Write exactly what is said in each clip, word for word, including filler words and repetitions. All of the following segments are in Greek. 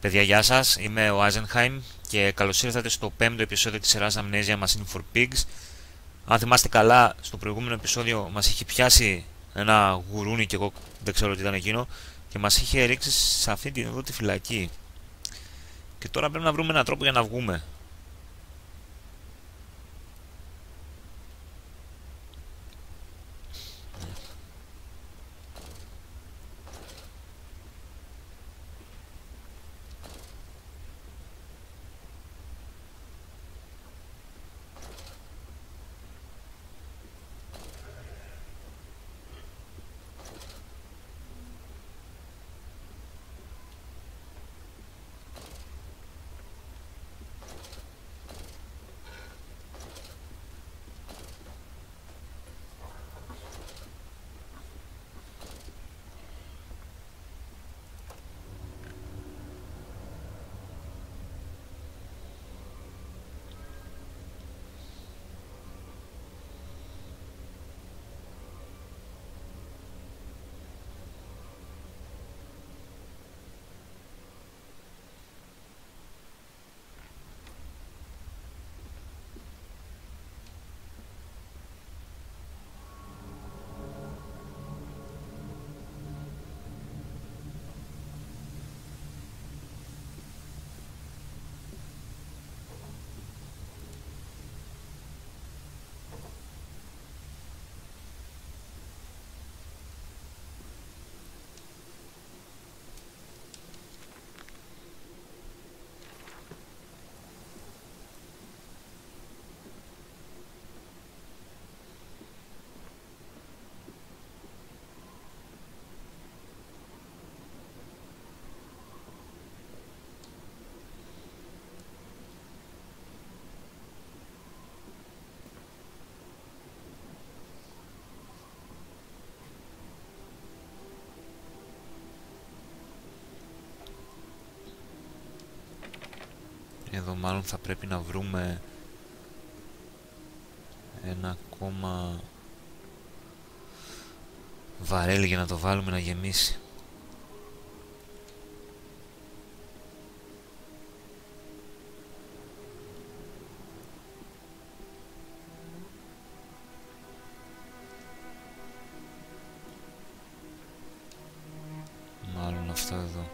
Παιδιά, γεια σας, είμαι ο Eisenheim και καλώς ήρθατε στο πέμπτο επεισόδιο της σειράς Amnesia Machine for Pigs. Αν θυμάστε καλά, στο προηγούμενο επεισόδιο μας είχε πιάσει ένα γουρούνι και εγώ δεν ξέρω τι ήταν εκείνο και μας είχε ρίξει σε αυτή την εδώ τη φυλακή. Και τώρα πρέπει να βρούμε έναν τρόπο για να βγούμε. Εδώ μάλλον θα πρέπει να βρούμε ένα ακόμα βαρέλι για να το βάλουμε να γεμίσει. Μάλλον αυτό εδώ.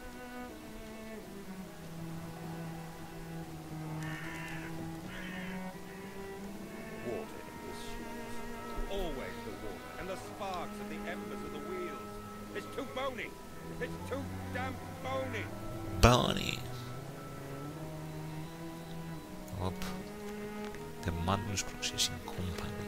Bony. Op. The Magnus Processing Company.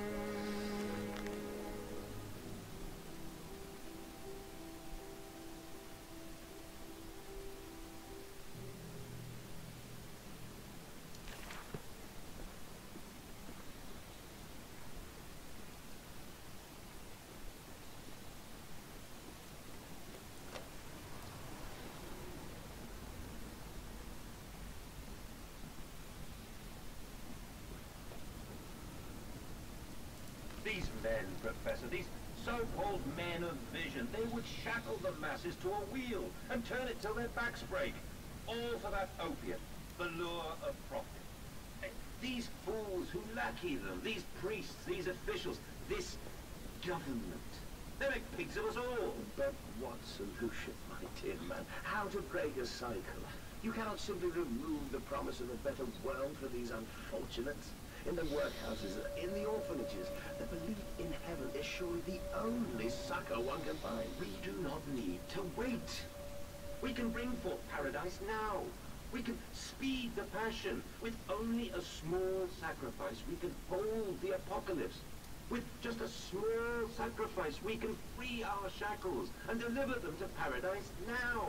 These men, Professor, these so-called men of vision, they would shackle the masses to a wheel and turn it till their backs break. All for that opiate, the lure of profit. These fools who lackey them, these priests, these officials, this government, they make pigs of us all. But what solution, my dear man? How to break a cycle? You cannot simply remove the promise of a better world for these unfortunates. In the workhouses, in the orphanages, the belief in heaven is surely the only succor one can find. We do not need to wait. We can bring forth paradise now. We can speed the passion. With only a small sacrifice, we can hold the apocalypse. With just a small sacrifice, we can free our shackles and deliver them to paradise now.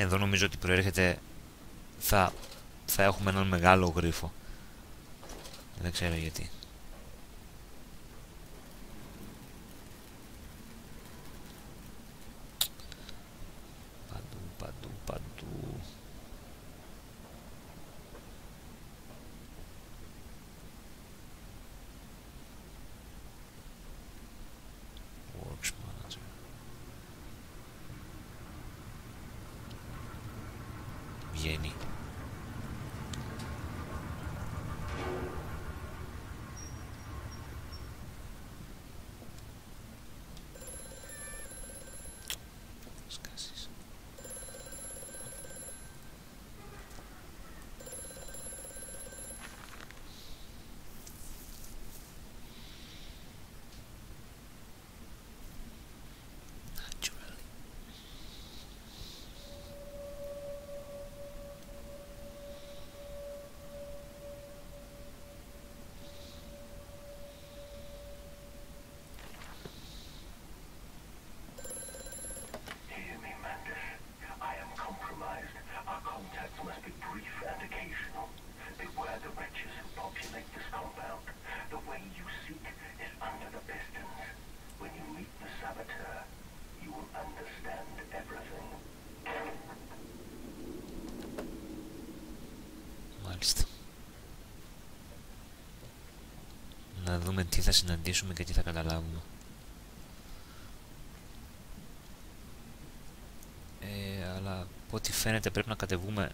Εδώ νομίζω ότι προέρχεται, θα, θα έχουμε έναν μεγάλο γρίφο. Δεν ξέρω γιατί. Παντού, παντού, παντού. Works manager. Βγαίνει. Σκάσεις. Naturally. Hear me, Mantis. I am compromised. Our contacts must be brief and occasional. Beware the wretches who populate this compound. The way you seek is under the pistons. When you meet the saboteur, you will understand everything. Μάλιστα. Να δούμε τι θα συναντήσουμε και τι θα καταλάβουμε. Ε, αλλά από ό,τι φαίνεται πρέπει να κατεβούμε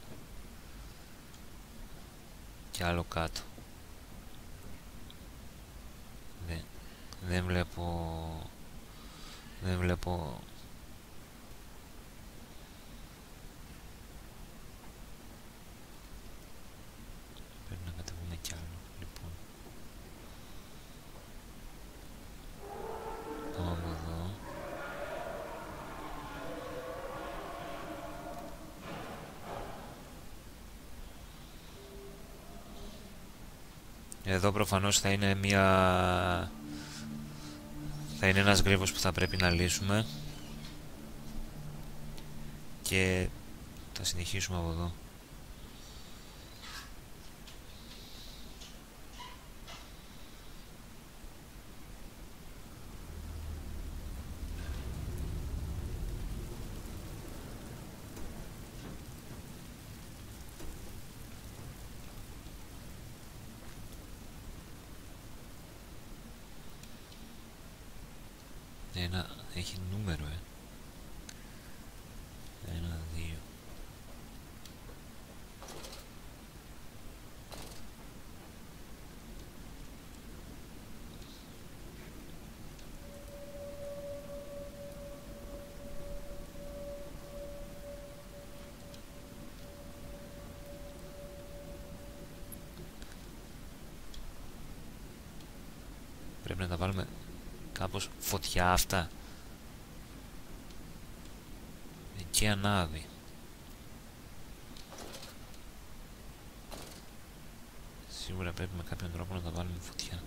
κι άλλο κάτω. Δεν, δεν βλέπω... Δεν βλέπω... Πρέπει να κατεβούμε κι άλλο, λοιπόν. Πάμε από εδώ. Εδώ προφανώς θα είναι μια... θα είναι ένας γρίφος που θα πρέπει να λύσουμε. Και θα συνεχίσουμε από εδώ. Ένα, έχει νούμερο, ε. Ένα, δύο. Πρέπει να τα βάλουμε κάπως φωτιά αυτά. Εκεί ανάβει. Σίγουρα πρέπει με κάποιον τρόπο να τα βάλουμε φωτιά.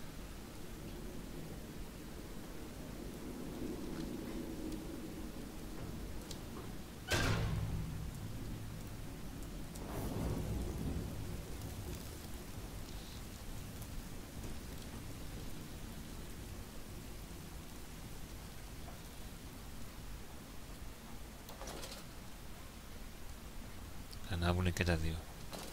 Ανάβουνε και τα δύο.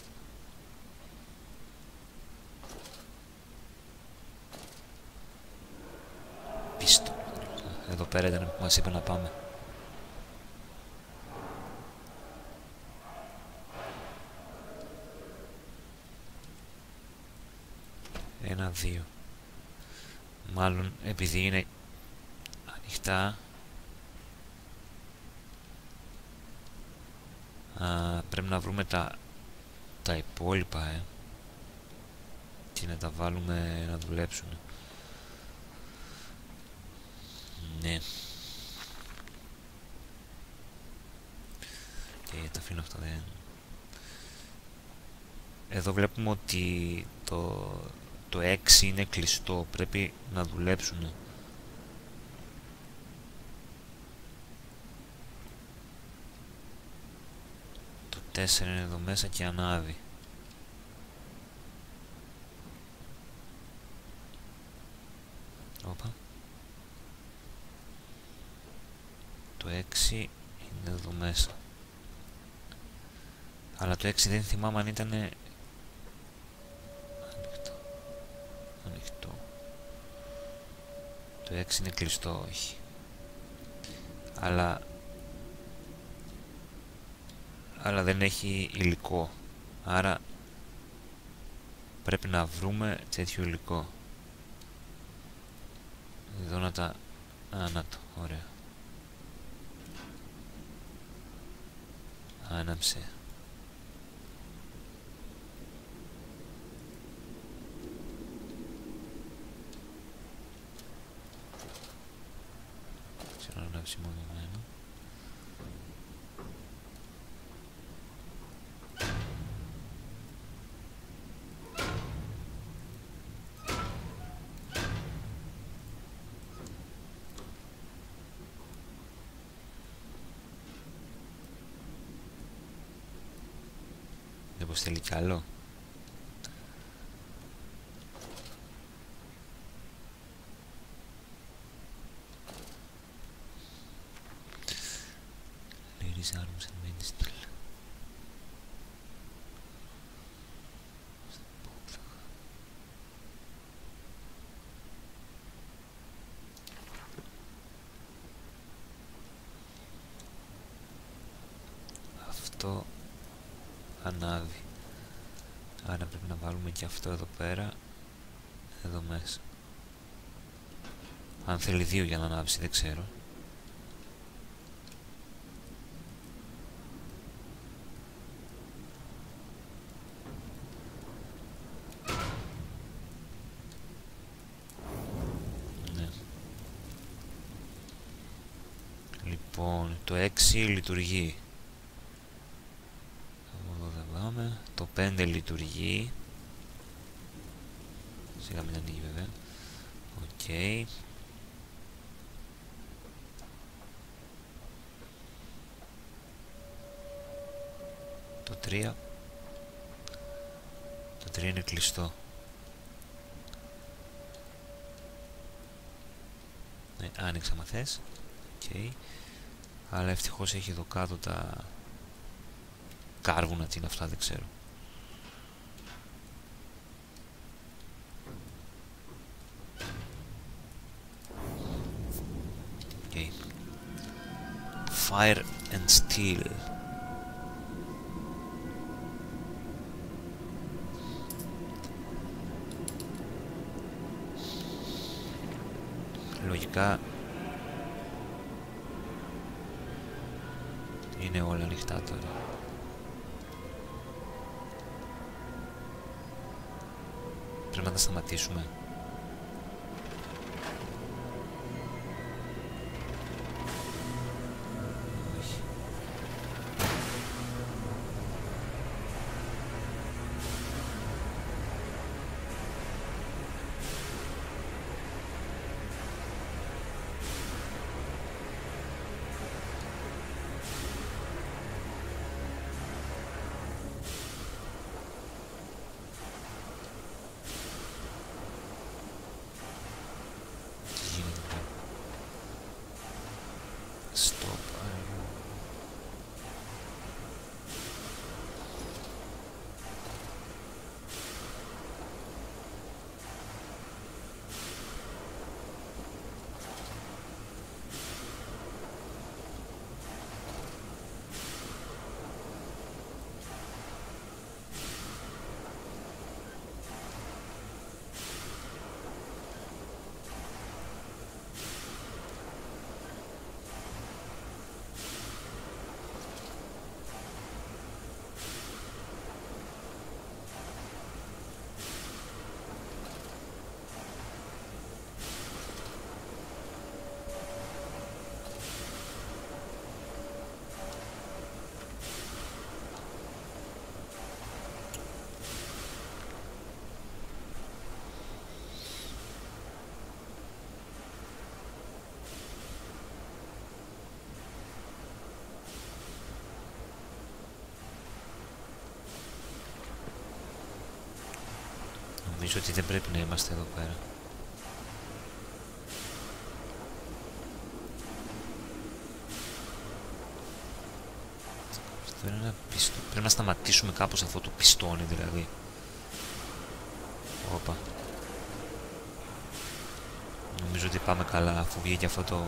Πίστο. Εδώ πέρα ήταν που μας είπε να πάμε. Ένα, δύο. Μάλλον επειδή είναι ανοιχτά, α, πρέπει να βρούμε τα, τα υπόλοιπα, ε, και να τα βάλουμε να δουλέψουν. Ναι. Και τα αφήνω αυτά, δεν... Εδώ βλέπουμε ότι το, το έξι είναι κλειστό, πρέπει να δουλέψουν. τέσσερα είναι εδώ μέσα και ανάβει. Όπα. Το έξι είναι εδώ μέσα. Αλλά το έξι δεν θυμάμαι αν ήταν ανοιχτό. Ανοιχτό. Το έξι είναι κλειστό, όχι. Αλλά αλλά δεν έχει υλικό. Άρα πρέπει να βρούμε τέτοιο υλικό. Εδώ να τα... Α, να το, ωραία. Άναψε. Ξέρω να ανάψει μόνο εμένα. Μήπως θέλει κι άλλο. Ladies arms and minister. Αυτό ανάβει. Άρα πρέπει να βάλουμε και αυτό εδώ πέρα, εδώ μέσα. Αν θέλει δύο για να ανάψει, δεν ξέρω. Ναι. Λοιπόν, το έξι λειτουργεί. Το πέντε λειτουργεί. Σιγά μην ανοίγει βέβαια. Οκ. Okay. Το τρία. Το τρία είναι κλειστό. Ναι, άνοιξα μα θες. Οκ. Okay. Αλλά ευτυχώς έχει εδώ κάτω τα κάρβουνα, τι είναι αυτά, δεν ξέρω. Okay. Fire and steel. Λογικά είναι όλα ανοιχτά τώρα. Πρέπει να τα σταματήσουμε. Όχι. Νομίζω ότι δεν πρέπει να είμαστε εδώ πέρα. Αυτό είναι ένα πιστό. Πρέπει να σταματήσουμε κάπως αυτό το πιστόνι δηλαδή. Όπα. Νομίζω ότι πάμε καλά αφού βγήκε αυτό το...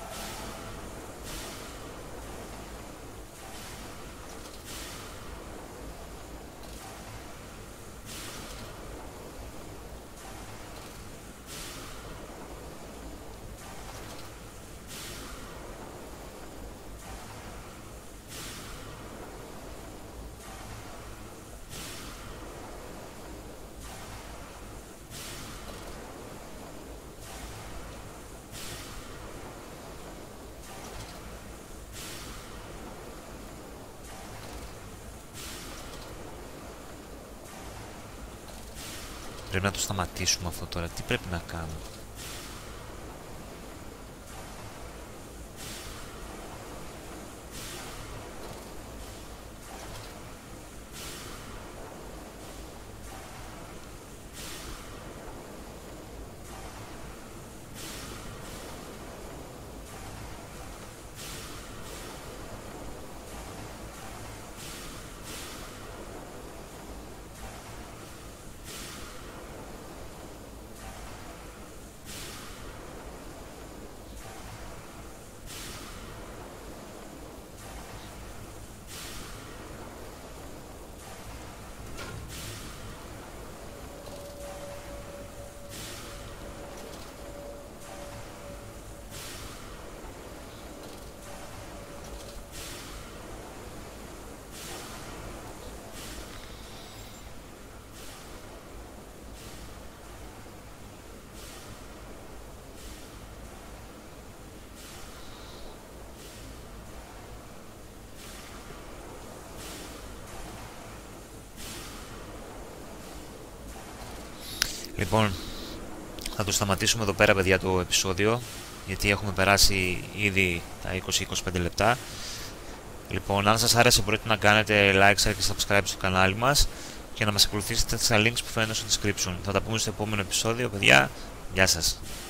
Πρέπει να το σταματήσουμε αυτό τώρα. Τι πρέπει να κάνουμε? Λοιπόν, θα το σταματήσουμε εδώ πέρα, παιδιά, το επεισόδιο, γιατί έχουμε περάσει ήδη τα είκοσι με είκοσι πέντε λεπτά. Λοιπόν, αν σας άρεσε μπορείτε να κάνετε like, share και subscribe στο κανάλι μας και να μας ακολουθήσετε στα links που φαίνονται στο description. Θα τα πούμε στο επόμενο επεισόδιο, παιδιά. Γεια σας.